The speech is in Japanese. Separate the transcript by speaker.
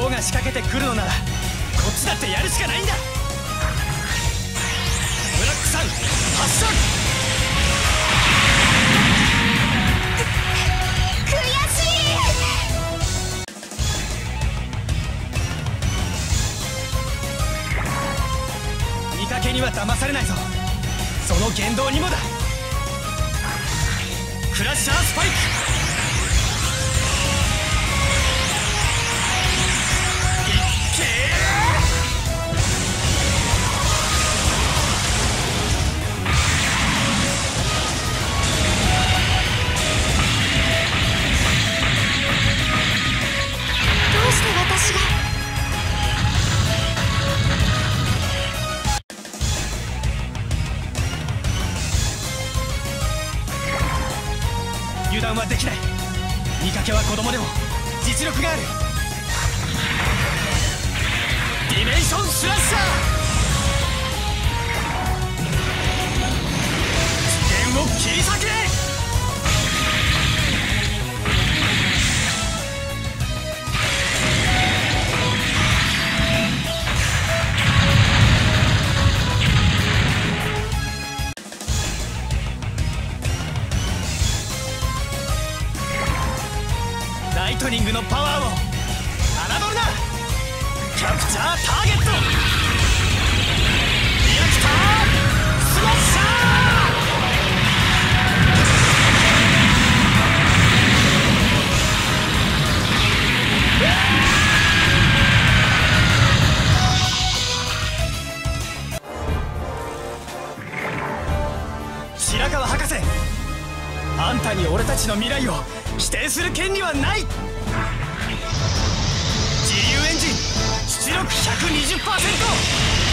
Speaker 1: 王が仕掛けてくるのならこっちだってやるしかないんだ。ブラックさん発射。
Speaker 2: 悔し
Speaker 1: い。見かけには騙されないぞ。その言動にもだ。クラッシャースパイク。油断はできない。見かけは子供でも実力がある。ディメンションスラッシャー。次元を切り裂け。ライトニングのパワーを侮るな。キャプチャーターゲット。リアクタースマッシャー。白川博士、あんたに俺たちの未来を否定する権利はない。自由エンジン出力 120%。